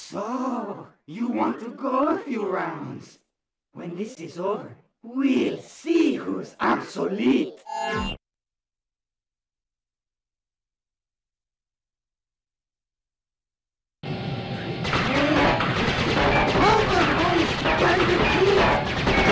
So, you want to go a few rounds? When this is over, we'll see who's obsolete. Bandicoot!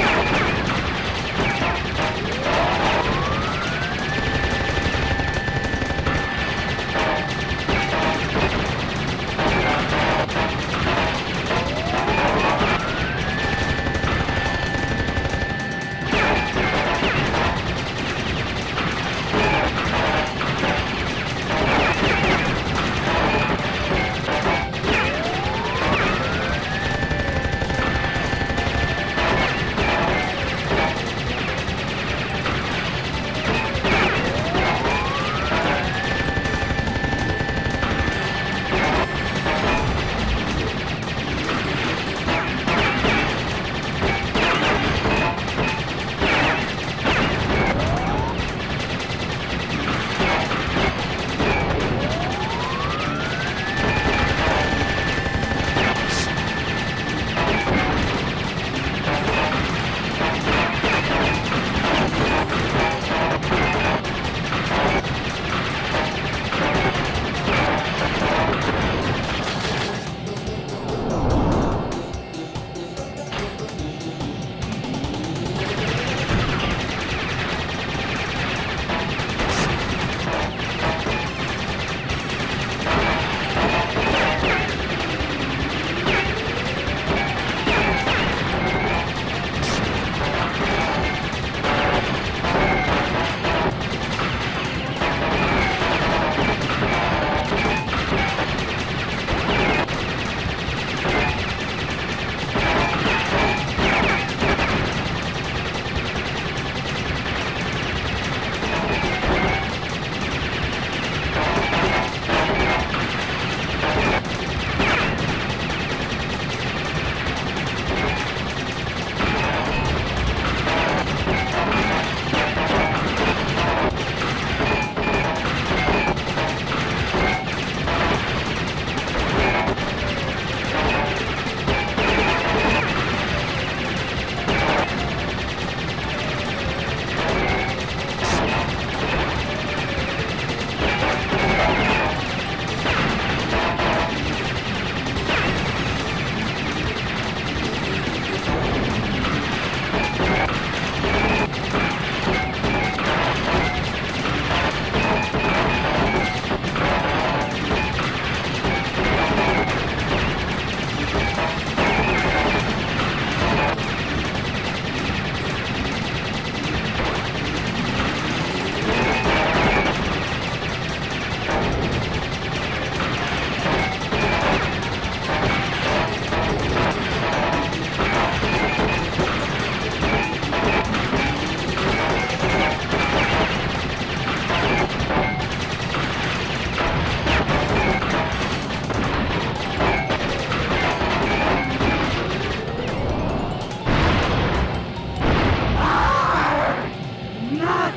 Not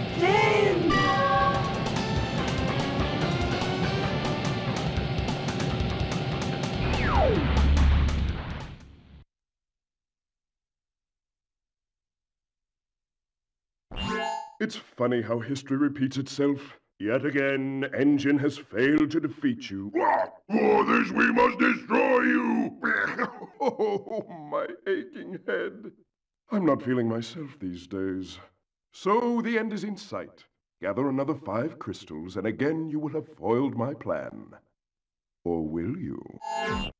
again! It's funny how history repeats itself. Yet again, Engine has failed to defeat you. For this we must destroy you! Oh, my aching head. I'm not feeling myself these days. So the end is in sight. Gather another 5 crystals, and again you will have foiled my plan. Or will you?